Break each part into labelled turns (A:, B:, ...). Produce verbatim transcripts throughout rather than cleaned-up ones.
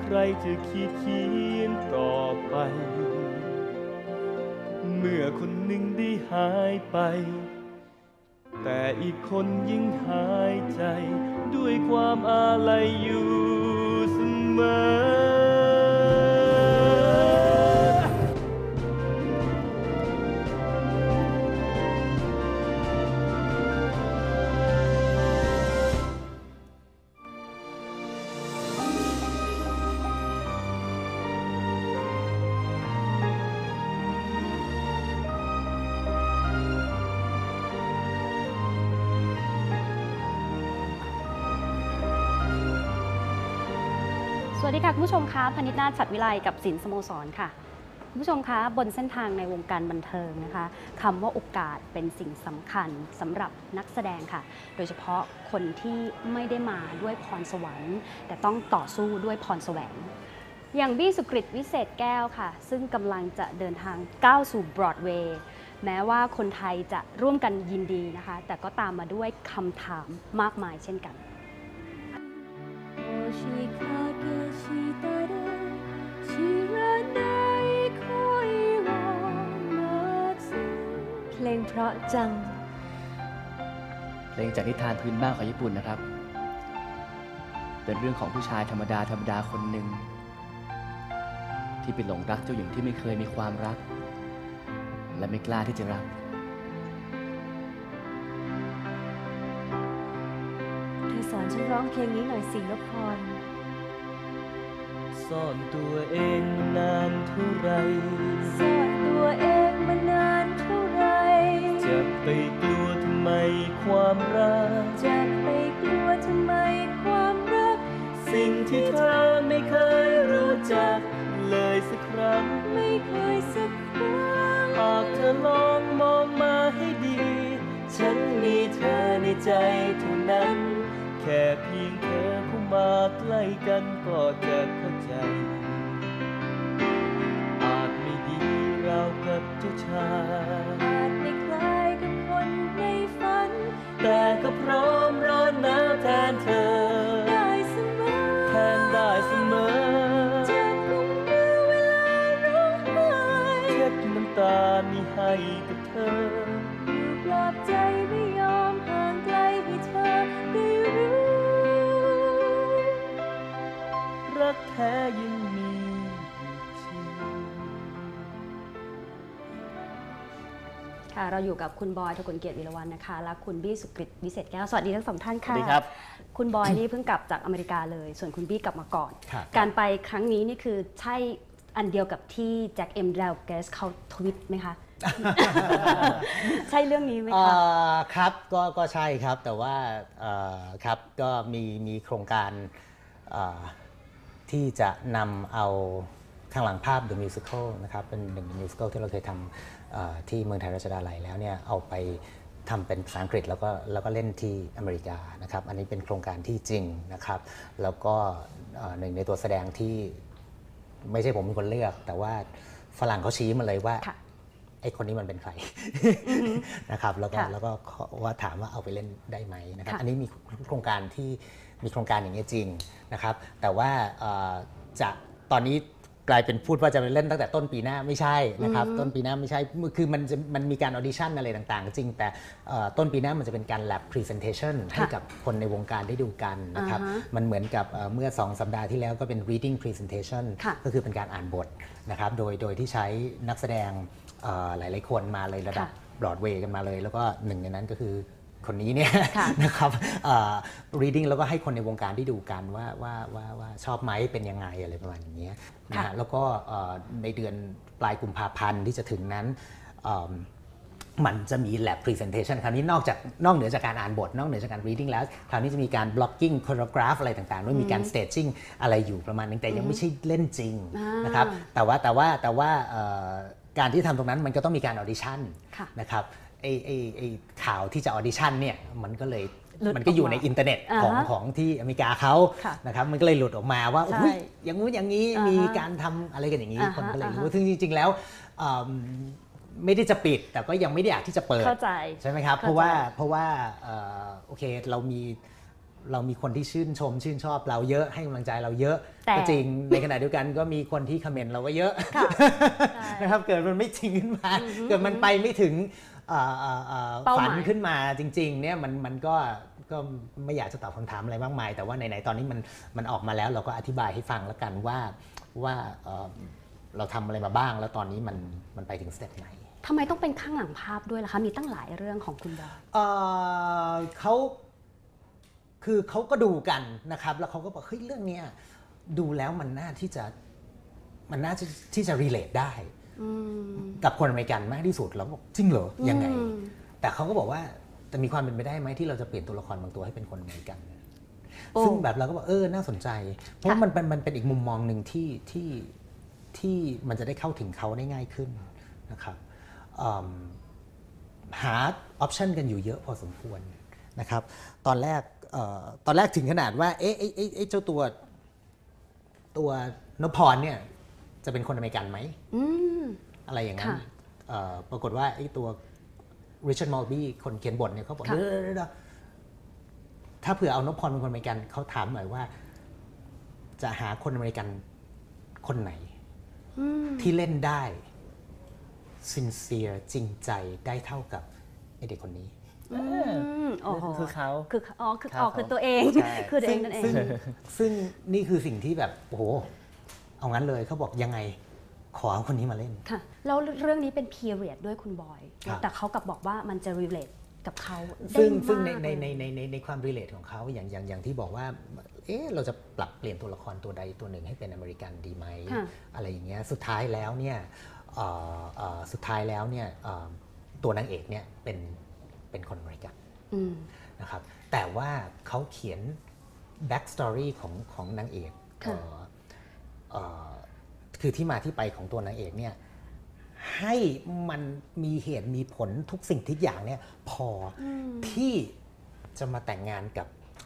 A: รจะขีดเขียนต่อไปเมื่อคนหนึ่งได้หายไปแต่อีกคนยิ่งหายใจด้วยความอาลัยอยู่เสมอ
B: สวัสดีค่ะคุณผู้ชมคะพนิษฐ์นาถฉัตรวิไลกับศิลป์สโมสรค่ะคุณผู้ชมคะบนเส้นทางในวงการบันเทิงนะคะคำว่าโอกาสเป็นสิ่งสำคัญสำหรับนักแสดงค่ะโดยเฉพาะคนที่ไม่ได้มาด้วยพรสวรรค์แต่ต้องต่อสู้ด้วยพรแสวงอย่างบี้สุกฤตวิเศษแก้วค่ะซึ่งกำลังจะเดินทางก้าวสู่บรอดเวย์แม้ว่าคนไทยจะร่วมกันยินดีนะคะแต่ก็ตามมาด้วยคำถามมากมายเช่นกัน
C: เพลงเพราะจัง
D: เพลงจากนิทานพื้นบ้านของญี่ปุ่นนะครับเป็นเรื่องของผู้ชายธรรมดาธรรมดาคนหนึ่งที่ไปหลงรักเจ้าหญิงที่ไม่เคยมีความรักและไม่กล้าที่จะรัก
C: เธอสอนฉันร้องเพลงนี้หน่อยสินพร
A: ซ่อนตัวเองมานานเท่าไร
C: ซ่อนตัวเองมานานเท่าไร
A: จะไปกลัวทำไมความรัก
C: จะไปกลัวทำไมความรัก
A: สิ่งที่เธอไม่เคยรู้จักเลยสักครั้ง
C: ไม่เคยสักครั้ง
A: หากเธอลองมองมาให้ดีฉันมีเธอในใจเท่านั้นแค่เพียงเธอเข้ามาใกล้กันก็จะเข้าใจอาจไม่ดีเรากับเจ้าชาย
C: อาจไม่คล้ายกับคนในฝัน
A: แต่ก็พร้อมร้อนหนาวแทนเธอ
C: ได้เสมอ
A: แทนได้เสมอ
C: จะกุมมือเวลาร้องไห้
A: เช็ดน้ำตานี้ให้กับเธอ
C: อยู่ปลอบใจไม่ยอมห่างไกลให้เธอได้รู้
A: รักแท้ยังมีจริง
B: ค่ะเราอยู่กับคุณบอยทกุลเกียรติวิรวรรณนะคะและคุณบี้สุกฤตวิเศษแก้วสวัสดีทั้งสองท่านค่ะ
D: สวัสดีครับ
B: คุณบอยนี่เพิ่งกลับจากอเมริกาเลยส่วนคุณบี้กลับมาก่อนการไปครั้งนี้นี่คือใช่อันเดียวกับที่แจ็คเอ็มแดลเกสเขาทวิตไหมคะ ใช่เรื่องนี้ไหมคะ
E: ครับก็ก็ใช่ครับแต่ว่าครับก็มีมีโครงการที่จะนำเอาข้างหลังภาพ The Musical นะครับเป็นหนึ่งในมิวสิคัลที่เราเคยทำที่เมืองไทยรัชดาลัยแล้วเนี่ยเอาไปทำเป็นภาษาอังกฤษแล้วก็แล้วก็เล่นที่อเมริกานะครับอันนี้เป็นโครงการที่จริงนะครับแล้วก็หนึ่งในตัวแสดงที่ไม่ใช่ผมเป็นคนเลือกแต่ว่าฝรั่งเขาชี้มาเลยว่าไอ้คนนี้มันเป็นใครนะครับแล้วก็แล้วก็ว่าถามว่าเอาไปเล่นได้ไหมนะครับอันนี้มีโครงการที่มีโครงการอย่างนี้จริงนะครับแต่ว่าจะตอนนี้กลายเป็นพูดว่าจะไปเล่นตั้งแต่ต้นปีหน้าไม่ใช่นะครับต้นปีหน้าไม่ใช่คือมันจะมันมีการออดิชั่นอะไรต่างๆจริงแต่ต้นปีหน้ามันจะเป็นการ lab presentation ให้กับคนในวงการได้ดูกันนะครับมันเหมือนกับเมื่อสองสัปดาห์ที่แล้วก็เป็น reading presentation ก็คือเป็นการอ่านบทนะครับโดยโดยที่ใช้นักแสดงหลายๆคนมาเลยระดับบรอดเวย์กันมาเลยแล้วก็หนึ่งในนั้นก็คือคนนี้เนี่ยนะครับ reading แล้วก็ให้คนในวงการได้ดูกันว่าว่าว่าว่าชอบไหมเป็นยังไงอะไรประมาณนี้นะแล้วก็ในเดือนปลายกุมภาพันธ์ที่จะถึงนั้นมันจะมี lab presentation คราวนี้นอกจากนอกเหนือจากการอ่านบทนอกเหนือจากการ reading แล้วคราวนี้จะมีการ blocking choreograph อะไรต่างๆด้วยมีการ staging อะไรอยู่ประมาณนึงแต่ยังไม่ใช่เล่นจริงนะครับแต่ว่าแต่ว่าแต่ว่าการที่ทำตรงนั้นมันก็ต้องมีการออดิชั่นนะครับไอ้ไอ้ไอ้ข่าวที่จะออดิชั่นเนี่ยมันก็เลยมันก็อยู่ในอินเทอร์เน็ตของของที่อเมริกาเขานะครับมันก็เลยหลุดออกมาว่าอุ้ยอย่างงู้นอย่างนี้มีการทำอะไรกันอย่างนี้คนก็เลยรู้ซึ่งจริงๆแล้วไม่ได้จะปิดแต่ก็ยังไม่ได้อยากที่จะเปิดใช่ไหมครับเพราะว่าเพราะว่าโอเคเรามีเรามีคนที่ชื่นชมชื่นชอบเราเยอะให้กำลังใจเราเยอะก็จริงในขณะเดียวกันก็มีคนที่คอมเมนต์เราก็เยอะนะครับเกิดมันไม่จริงขึ้นมาเกิดมันไปไม่ถึงฝันขึ้นมาจริงๆเนี่ยมันมันก็ก็ไม่อยากจะตอบคำถามอะไรมากมายแต่ว่าไหนๆตอนนี้มันมันออกมาแล้วเราก็อธิบายให้ฟังแล้วกันว่าว่าเราทำอะไรมาบ้างแล้วตอนนี้มันมันไปถึงสเต็ปไหน
B: ทำไมต้องเป็นข้างหลังภาพด้วยล่ะคะมีตั้งหลายเรื่องของคุณบอย
E: เขาคือเขาก็ดูกันนะครับแล้วเขาก็บอกเฮ้ยเรื่องนี้ดูแล้วมันน่าที่จะมันน่าที่จะ relate ได้กับคนอเมริกันมากที่สุดแล้วบอกจริงเหรอยังไงแต่เขาก็บอกว่าแต่มีความเป็นไปได้ไหมที่เราจะเปลี่ยนตัวละครบางตัวให้เป็นคนอเมริกันซึ่งแบบเราก็บอกเออน่าสนใจเพราะมันเป็นมันเป็นอีกมุมมองหนึ่งที่ที่ที่มันจะได้เข้าถึงเขาได้ง่ายขึ้นนะครับหาออปชันกันอยู่เยอะพอสมควรนะครับตอนแรกตอนแรกถึงขนาดว่าเอ๊ะเอ๊ะเจ้าตัวตัวนพพรเนี่ยจะเป็นคนอเมริกันไหมอะไรอย่างนั้นปรากฏว่าไอ้ตัว Richard Mulvey คนเขียนบทเนี่ยเขาบอกเดี๋ยวถ้าเผื่อเอานพพรเป็นคนอเมริกันเขาถามหน่อยว่าจะหาคนอเมริกันคนไหนที่เล่นได้sincere จริงใจได้เท่ากับไอเด็กคนนี้
B: คื
A: อเขา
B: คืออ๋อคืออ๋อคือตัวเองคือตัวเองนั่นเอง
E: ซึ่งนี่คือสิ่งที่แบบโอ้โหเอางั้นเลยเขาบอกยังไงขอเอาคนนี้มาเล่น
B: ค่ะแล้วเรื่องนี้เป็น period ด้วยคุณบอยแต่เขากลับบอกว่ามันจะ relate กับเขา
E: ซึ่งซึ่งในในในในในในความ relate ของเขาอย่างอย่างอย่างที่บอกว่าเอ๊ะเราจะปรับเปลี่ยนตัวละครตัวใดตัวหนึ่งให้เป็นอเมริกันดีไหมอะไรอย่างเงี้ยสุดท้ายแล้วเนี่ยสุดท้ายแล้วเนี่ยตัวนางเอกเนี่ยเป็นเป็นคนอเมริกันนะครับแต่ว่าเขาเขียน back story ของของนางเอกคือที่มาที่ไปของตัวนางเอกเนี่ยให้มันมีเหตุมีผลทุกสิ่งทุกอย่างเนี่ยพอที่จะมาแต่งงานกับ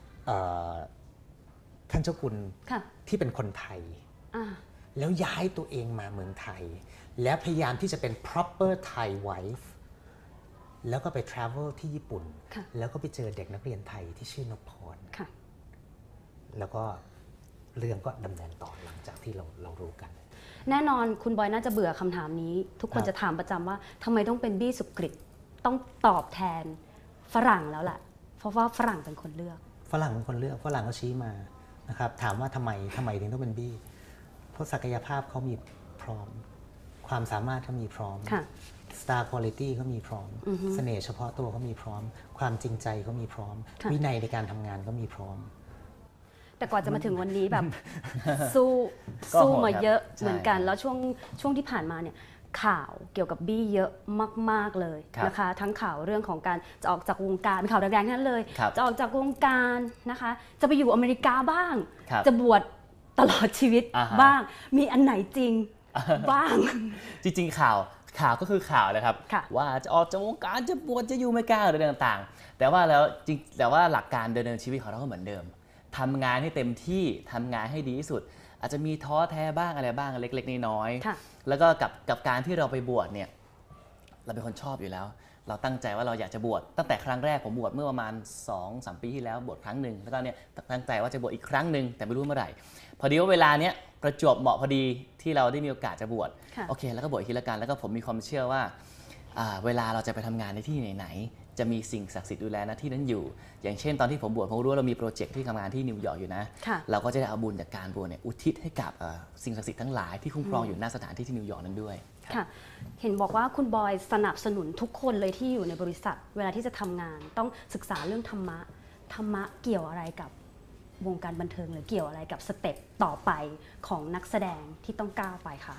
E: ท่านเจ้าคุณที่เป็นคนไทยแล้วย้ายตัวเองมาเมืองไทยแล้วพยายามที่จะเป็น proper Thai wife แล้วก็ไป travel ที่ญี่ปุ่นแล้วก็ไปเจอเด็กนักเรียนไทยที่ชื่อนพพรแล้วก็เรื่องก็ดำเนินต่อหลังจากที่เราเรารู้กัน
B: แน่นอนคุณบอยน่าจะเบื่อคำถามนี้ทุกคนจะถามประจำว่าทำไมต้องเป็นบี้สุกฤตต้องตอบแทนฝรั่งแล้วแหละเพราะว่าฝรั่งเป็นคนเลือก
E: ฝรั่งเป็นคนเลือกฝรั่งก็ชี้มานะครับถามว่าทำไมทำไมถึงต้องเป็นบี้เพราะศักยภาพเขามีพร้อมความสามารถเขามีพร้อม star quality เขามีพร้อมเสน่ห์เฉพาะตัวเขามีพร้อมความจริงใจเขามีพร้อมวินัยในการทำงานเขามีพร้อม
B: แต่กว่าจะมาถึงวันนี้แบบสู้สู้มาเยอะเหมือนกันแล้วช่วงช่วงที่ผ่านมาเนี่ยข่าวเกี่ยวกับบี้เยอะมากๆเลยนะคะทั้งข่าวเรื่องของการจะออกจากวงการข่าวแรงๆนั้นเลยจะออกจากวงการนะคะจะไปอยู่อเมริกาบ้างจะบวชตลอดชีวิตบ้างมีอันไหนจริงบ้าง
A: จริงๆข่าวข่าวก็คือข่าวนะครับว่าจะออกจากวงการจะบวชจะอยู่อเมริกาอะไรต่างๆแต่ว่าแล้วจริงแต่ว่าหลักการดำเนินชีวิตของเราก็เหมือนเดิมทำงานให้เต็มที่ทำงานให้ดีที่สุดอาจจะมีท้อแท้บ้างอะไรบ้างเล็กๆน้อยๆแล้วก็กับกับการที่เราไปบวชเนี่ยเราเป็นคนชอบอยู่แล้วเราตั้งใจว่าเราอยากจะบวชตั้งแต่ครั้งแรกผมบวชเมื่อประมาณ สองถึงสาม ปีที่แล้วบวชครั้งหนึ่งแล้วก็เนี่ยตั้งใจว่าจะบวชอีกครั้งหนึ่งแต่ไม่รู้เมื่อไหร่พอดีว่าเวลาเนี้ยประจวบเหมาะพอดีที่เราได้มีโอกาสจะบวชโอเคแล้วก็บวชอีกทีละกันแล้วก็ผมมีความเชื่อว่าเวลาเราจะไปทำงานในที่ไหนๆจะมีสิ่งศักดิ์สิทธิ์ดูแลหน้าที่นั้นอยู่อย่างเช่นตอนที่ผมบวชผมรู้ว่าเรามีโปรเจกต์ที่ทำงานที่นิวยอร์กอยู่นะเราก็จะได้เอาบุญจากการบวชเนี่ยอุทิศให้กับสิ่งศักดิ์สิทธิ์ทั้งหลายที่คุ้มครองอยู่ณสถานที่ที่นิวยอร์กนั้นด้วย
B: ค่ะเห็นบอกว่าคุณบอยสนับสนุนทุกคนเลยที่อยู่ในบริษัทเวลาที่จะทำงานต้องศึกษาเรื่องธรรมะธรรมะเกี่ยวอะไรกับวงการบันเทิงหรือเกี่ยวอะไรกับสเต็ปต่อไปของนักแสดงที่ต้องก้าวไปคะ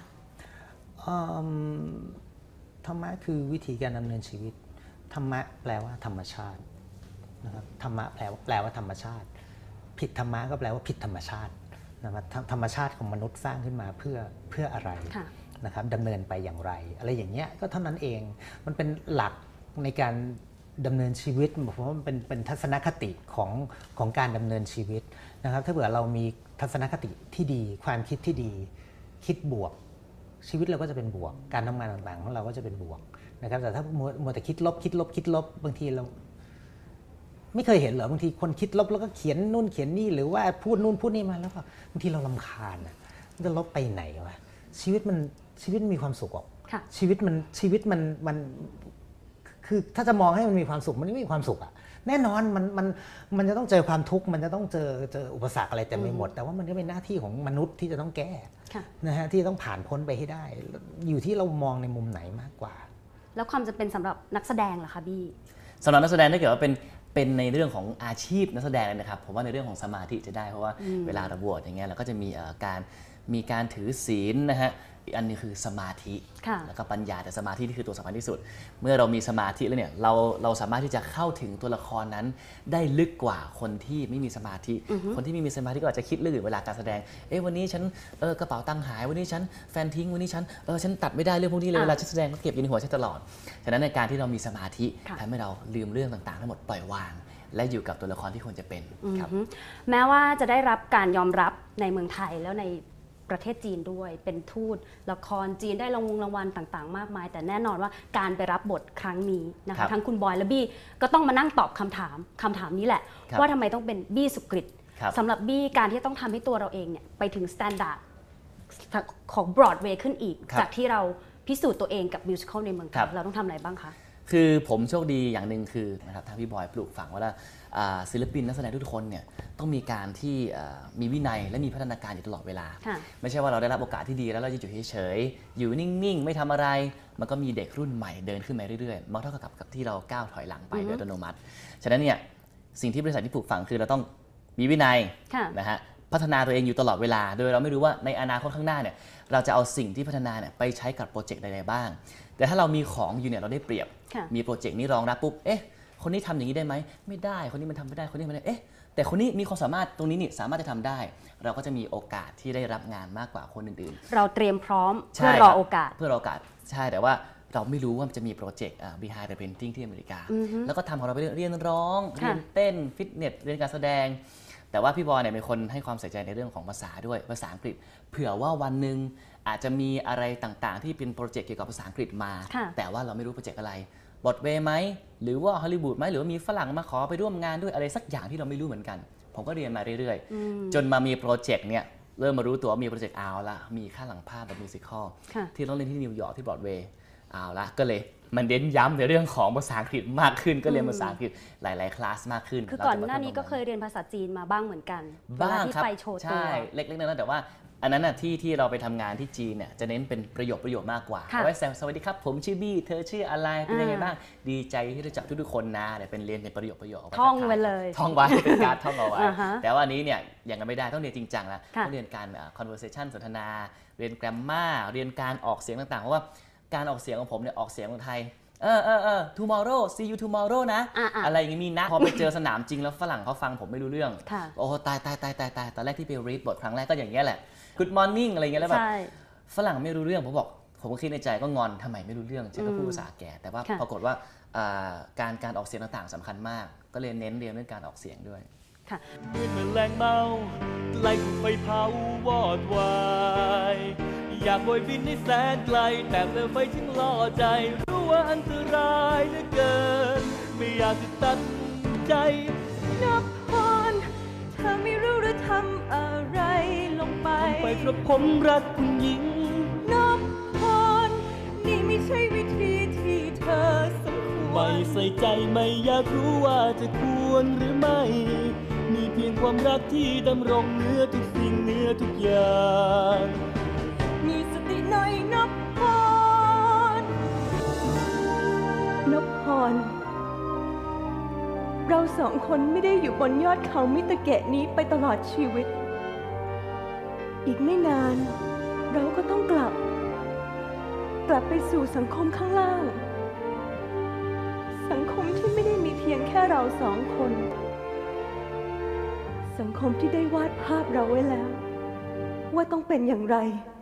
E: ธรรมะคือวิธีการดำเนินชีวิตธรรมะแปลว่าธรรมชาตินะครับธรรมะแปลว่าแปลว่าธรรมชาติผิดธรรมะก็แปลว่าผิดธรรมชาตินะครับธรรมชาติของมนุษย์สร้างขึ้นมาเพื่อเพื่ออะไรนะครับดำเนินไปอย่างไรอะไรอย่างเงี้ยก็เท่านั้นเองมันเป็นหลักในการดำเนินชีวิตเพราะว่ามันเป็นเป็นทัศนคติของของการดำเนินชีวิตนะครับถ้าเผื่อเรามีทัศนคติที่ดีความคิดที่ดีคิดบวกชีวิตเราก็จะเป็นบวกการทำงานต่างๆของเราก็จะเป็นบวกนะครับแต่ถ้ามัวแต่คิดลบคิดลบคิดลบบางทีเราไม่เคยเห็นเหรอบางทีคนคิดลบแล้วก็เขียนนู่นเขียนนี่หรือว่าพูดนู่นพูดนี่มาแล้วก็บางทีเรารำคาญอ่ะมันจะลบไปไหนวะชีวิตมันชีวิตมีความสุขอ่ะชีวิตมันชีวิตมันมันคือถ้าจะมองให้มันมีความสุขมันไม่มีความสุขอ่ะแน่นอนมันมันมันจะต้องเจอความทุกข์มันจะต้องเจอเจออุปสรรคอะไรเต็มไปหมดแต่ว่ามันก็เป็นหน้าที่ของมนุษย์ที่จะต้องแก้นะฮะที่ต้องผ่านพ้นไปให้ได้อยู่ที่เรามองในมุมไหนมากกว่า
B: แล้วความจำเป็นสำหรับนักแสดงล่ะคะบี้
A: สำหรับนักแสดงถ้าเกิดว่าเป็นเป็นในเรื่องของอาชีพนักแสดงเลยนะครับผมว่าในเรื่องของสมาธิจะได้เพราะว่าเวลาเราบวชอย่างเงี้ยเราก็จะมีการมีการถือศีลนะฮะอีกอันนี้คือสมาธิแล้วก็ปัญญาแต่สมาธิที่คือตัวสำคัญที่สุดเมื่อเรามีสมาธิแล้วเนี่ยเราเราสามารถที่จะเข้าถึงตัวละครนั้นได้ลึกกว่าคนที่ไม่มีสมาธิคนที่ไม่มีสมาธิก็อาจจะคิดเรื่องอื่นเวลาการแสดงเอ๊ะวันนี้ฉันเออกระเป๋าตังค์หายวันนี้ฉันแฟนทิ้งวันนี้ฉันเออฉันตัดไม่ได้เรื่องพวกนี้เลยเวลาฉันแสดงก็เก็บอยู่ในหัวฉันตลอดฉะนั้นในการที่เรามีสมาธิทำให้เราลืมเรื่องต่างๆทั้งหมดปล่อยวางและอยู่กับตัวละครที่ควรจะเป็นครับ
B: แม้ว่าจะได้รับการยอมรับในเมืองไทยแล้วในประเทศจีนด้วยเป็นทูตละครจีนได้รางวัลรางวัลต่างๆมากมายแต่แน่นอนว่าการไปรับบทครั้งนี้นะคะทั้งคุณบอยและบี้ก็ต้องมานั่งตอบคำถามคำถามนี้แหละว่าทำไมต้องเป็นบี้สุกฤตสำหรับบี้การที่ต้องทำให้ตัวเราเองเนี่ยไปถึงสแตนดาร์ดของบรอดเวย์ขึ้นอีกจากที่เราพิสูจน์ตัวเองกับมิวสิควลในเมืองไทยเราต้องทำอะไรบ้างคะ
A: คือผมโชคดีอย่างหนึ่งคือนะครับทางพี่บอยปลูกฝังว่าศิลปินนักแสดงทุกคนเนี่ยต้องมีการที่มีวินัยและมีพัฒนาการอยู่ตลอดเวลาไม่ใช่ว่าเราได้รับโอกาสที่ดีแล้วเราจะอยู่เฉยๆอยู่นิ่งๆไม่ทำอะไรมันก็มีเด็กรุ่นใหม่เดินขึ้นมาเรื่อยๆมันเท่ากับกับที่เราก้าวถอยหลังไปโดยอัตโนมัติฉะนั้นเนี่ยสิ่งที่บริษัทที่ปลูกฝังคือเราต้องมีวินัยนะฮะพัฒนาตัวเองอยู่ตลอดเวลาโดยเราไม่รู้ว่าในอนาคตข้างหน้าเนี่ยเราจะเอาสิ่งที่พัฒนาเนี่ยไปใช้กับโปรเจกต์ใดๆบ้างแต่ถ้าเรามีของอยู่เนี่ยเราได้เปรียบมีโปรเจกต์นี้รองรับปุ๊บเอ๊ะคนนี้ทำอย่างนี้ได้ไหมไม่ได้คนนี้มันทำไม่ได้คนนี้มันได้เอ๊ะแต่คนนี้มีความสามารถตรงนี้นี่สามารถจะทำได้เราก็จะมีโอกาสที่ได้รับงานมากกว่าคนอื่น
B: ๆเราเตรียมพร้อมเพื่อรอโอกาส
A: เพื่อรอโอกาสใช่แต่ว่าเราไม่รู้ว่ามันจะมีโปรเจกต์ behind the painting ที่อเมริกาแล้วก็ทำของเราไปเรียนร้องเรียนเต้นฟิตเนสเรียนการแสดงแต่ว่าพี่บอยเนี่ยเป็นคนให้ความใส่ใจในเรื่องของภาษาด้วยภาษาอังกฤษเผื่อว่าวันหนึ่งอาจจะมีอะไรต่างๆที่เป็นโปรเจกต์เกี่ยวกับภาษาอังกฤษมาแต่ว่าเราไม่รู้โปรเจกต์อะไรบอดเวย์ไหมหรือว่าฮอลลีวูดไหมหรือว่ามีฝรั่งมาขอไปร่วมงานด้วยอะไรสักอย่างที่เราไม่รู้เหมือนกันผมก็เรียนมาเรื่อยๆจนมามีโปรเจกต์เนี่ยเริ่มมารู้ตัวว่ามีโปรเจกต์เอาละมีค่าหลังภาพแบบมิวสิคอลที่ต้องเล่นที่นิวยอร์กที่บรอดเวย์เอาละก็เลยมันเน้นย้ำในเรื่องของภาษาอังกฤษมากขึ้นก็เรียนภาษาอังกฤษหลายๆคลาสมากขึ้น
B: คือก่อนหน้านี้ก็เคยเรียนภาษาจีนมาบ้างเหมือนกัน
A: บ้างครับ
B: ไปโชว์ตัว
A: ใช่เล็กๆน้อยๆแต่ว่าอันนั้นน่ะที่ที่เราไปทำงานที่จีนเนี่ยจะเน้นเป็นประโยคประโยคมากกว่าเอาไว้แซวสวัสดีครับผมชื่อบี้เธอชื่ออะไรเป็นยังไงบ้างดีใจที่ได้จับทุกๆคนนะเดี๋ยวเป็นเรียนเป็นประโยคประโยค
B: ท่องไว้เลย
A: ท่องไว้เป็นการท่องเอาไว้แต่ว่าอันนี้เนี่ยอย่างนั้นไม่ได้ต้องเรียนจริงจังแล้วต้องเรียนการ conversation สนทนาเรียน grammar เรียนการออกเสียงต่างๆเพราะว่าการออกเสียงของผมเนี่ยออกเสียงของไทยเออเออเออ tomorrow see you tomorrow นะ อ, อะไรอย่างงี้มีนะพอไปเจอสนามจริงแล้วฝรั่งเขาฟังผมไม่รู้เรื่องโอ้ตายตายตายตายตายตอนแรกที่ไป read บทครั้งแรกก็อย่างเงี้ยแหละ good morning อะไรเงี้ยแล้วแบบฝรั่งไม่รู้เรื่องผมบอกผมก็คิดในใจก็งอนทำไมไม่รู้เรื่องฉันก็พูดภาษาแกแต่ว่าปรากฏว่าการการออกเสียงต่างๆสำคัญมากก็เลยเน้นเรียนเรื่องการออกเสียงด้วย
F: เหมือนแมลงเมาไล่ถูกไฟเผาวอดวายอยากโบยบินให้แสนไกลแต่เปลวไฟถึงล่อใจรู้ว่าอันตรายเหลือเกินไม่อยากจะตัดใจ
C: นับพรเธอไม่รู้หรือทำอะไรลงไป
F: ไปเพราะผมรักคุณหญิง
C: นับพรนี่ไม่ใช่วิธีที่เธอสมควร
F: ไม่ใส่ใจไม่อยากรู้ว่าจะควรหรือไม่มีเพียงความรักที่ดำรงเหนือทุกสิ่งเหนือทุกอย่าง
C: มีสติหน่อยนับพรนับพรเราสองคนไม่ได้อยู่บนยอดเขามิตะเกะนี้ไปตลอดชีวิตอีกไม่นานเราก็ต้องกลับกลับไปสู่สังคมข้างล่างสังคมที่ไม่ได้มีเพียงแค่เราสองคนสังคมที่ได้วาดภาพเราไว้แล้วว่าต้องเป็นอย่างไร